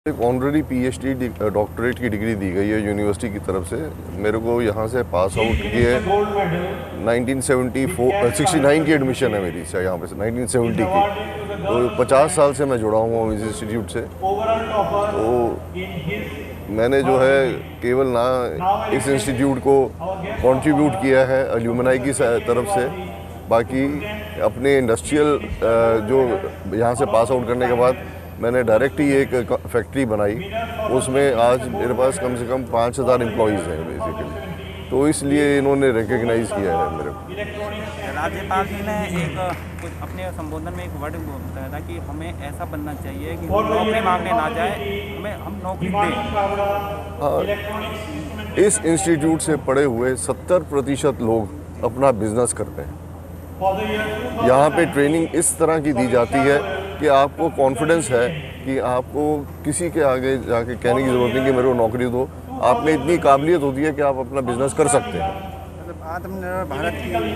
एक honorary PhD doctorate की degree दी गई है यूनिवर्सिटी की तरफ से। मेरे को यहाँ से पास आउट किए 1969 की एडमिशन है मेरी से यहाँ पे से 1970 की। तो 50 साल से मैं जुड़ा हुआ हूँ इस इंस्टीट्यूट से। तो मैंने जो है केवल ना इस इंस्टीट्यूट को कंट्रीब्यूट किया है एल्यूमनाई की तरफ से, बाकी अपने इंडस्ट्रियल जो यहाँ से पास आउट करने के बाद मैंने डायरेक्ट ही एक फैक्ट्री बनाई। उसमें आज मेरे पास कम से कम 5000 एम्प्लॉयज़ हैं बेसिकली। तो इसलिए इन्होंने रिकग्नाइज़ किया है मेरे को। राज्यपाल जी ने एक अपने संबोधन में एक वर्ड बताया था कि हमें ऐसा बनना चाहिए कि हम नौकरी मांगने ना जाए, हम नौकरी दें। हाँ, इस इंस्टीट्यूट से पढ़े हुए 70% लोग अपना बिजनेस करते हैं। यहाँ पे ट्रेनिंग इस तरह की दी जाती है कि आपको कॉन्फिडेंस है कि आपको किसी के आगे जाके कहने की ज़रूरत नहीं कि मेरे को नौकरी दो। आप में इतनी काबिलियत होती है कि आप अपना बिजनेस कर सकते हैं। मतलब आत्मनिर्भर भारत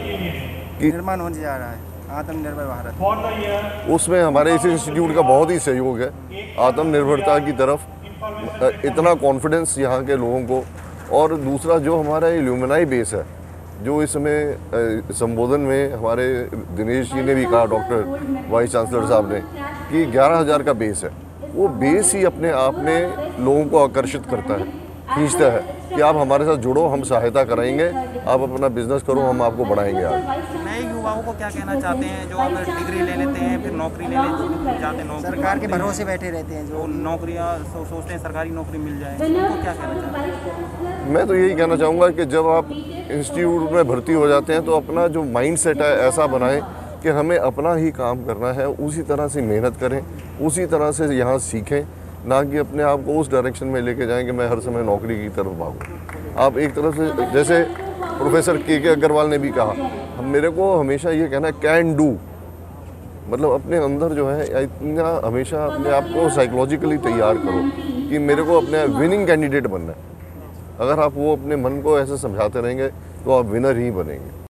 की निर्माण होने जा रहा है, आत्मनिर्भर भारत। उसमें हमारे इस इंस्टीट्यूट का बहुत ही सहयोग है आत्मनिर्भरता की तरफ। इतना कॉन्फिडेंस यहाँ के लोगों को। और दूसरा जो हमारा एल्यूमनाई बेस है, जो इसमें संबोधन में हमारे दिनेश जी ने भी कहा, डॉक्टर वाइस चांसलर साहब ने, कि 11,000 का बेस है। वो बेस ही अपने आप में लोगों को आकर्षित करता है, खींचता है कि आप हमारे साथ जुड़ो, हम सहायता कराएंगे, आप अपना बिजनेस करो, हम आपको बढ़ाएंगे आगे। नए युवाओं को क्या कहना चाहते हैं जो अब डिग्री ले लेते हैं फिर नौकरी ले जाते हैं, सरकार के भरोसे बैठे रहते हैं, जो नौकरियां सोचते हैं सरकारी नौकरी मिल जाए, उनको क्या कहना चाहते हैं? मैं तो यही कहना चाहूँगा कि जब आप इंस्टीट्यूट में भर्ती हो जाते हैं तो अपना जो माइंड सेट है ऐसा बनाएं कि हमें अपना ही काम करना है, उसी तरह से मेहनत करें, उसी तरह से यहाँ सीखें, ना कि अपने आप को उस डायरेक्शन में लेके जाएं कि मैं हर समय नौकरी की तरफ भागूं। आप एक तरफ से, जैसे प्रोफेसर के अग्रवाल ने भी कहा, मेरे को हमेशा ये कहना है कैन डू, मतलब अपने अंदर जो है इतना हमेशा अपने आप को साइकोलॉजिकली तैयार करो कि मेरे को अपने विनिंग कैंडिडेट बनना है। अगर आप वो अपने मन को ऐसे समझाते रहेंगे तो आप विनर ही बनेंगे।